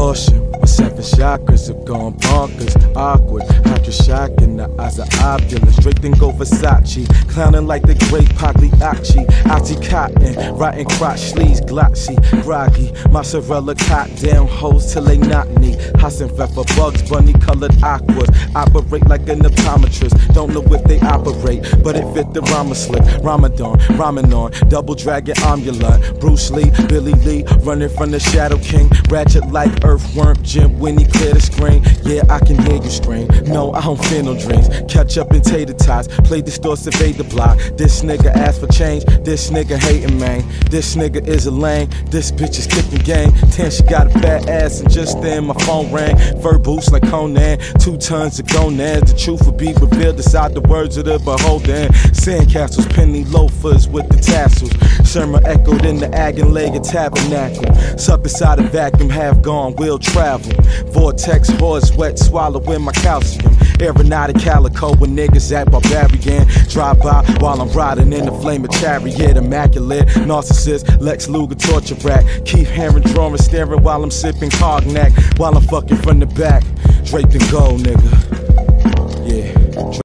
caution. My 7 chakras have gone bonkers. Awkward, hydroshock in the eyes of opulence. Drake then go Versace, clowning like the great Pagliacci. Oxycontin, rotten crotch sleeves, glossy, groggy. Mozzarella cot down hoes till they knock me. Hassenpfeffer, Bugs Bunny colored aquas. Operate like an optometrist. Don't know if they operate, but it fit the rhyme slick. Ramadan, Ramanon, double dragon amulet. Bruce Lee, Billy Lee, running from the Shadow King. Ratchet like earthworm, Jim Winnie clear the screen. Yeah, I can hear you scream. No, I don't fear no dreams. Catch up in tater tots, play distorted, survey the block. This nigga asked for change, this nigga hating, man. This nigga is a lame, this bitch is kicking game. Damn, she got a fat ass, and just then my phone rang. Verbose like Conan, 2 tons of gonads. The truth will be revealed inside the words of the beholder. Sandcastles, penny loafers with the tassels. Sermon echoed in the Agon-legged tabernacle. Suck inside a vacuum, half gone, will travel. Vortex, horse wet, swallowing my calcium. Aeronautic calico when niggas act barbarian. Drive by while I'm riding in the flame of chariot. Immaculate, narcissist, Lex Luger torture rack. Keith Haring drawing, staring while I'm sipping cognac. While I'm fucking from the back, draped in gold, nigga. Yeah.